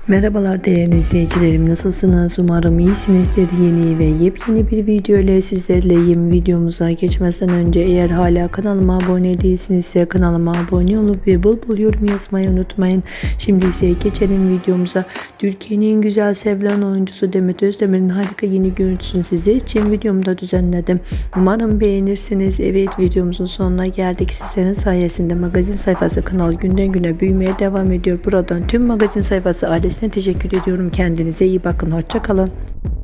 Merhabalar değerli izleyicilerim, nasılsınız? Umarım iyisinizdir. Yeni ve yepyeni bir video ile sizlerleyim. Videomuza geçmeden önce eğer hala kanalıma abone değilsinizse kanalıma abone olup ve bol bol yorum yazmayı unutmayın. Şimdi ise geçelim videomuza. Türkiye'nin en güzel sevilen oyuncusu Demet Özdemir'in harika yeni görüntüsünü sizler için videomda düzenledim. Umarım beğenirsiniz. Evet, videomuzun sonuna geldik. Sizlerin sayesinde magazin sayfası kanal günden güne büyümeye devam ediyor. Buradan tüm magazin sayfası ailesine teşekkür ediyorum. Kendinize iyi bakın. Hoşça kalın.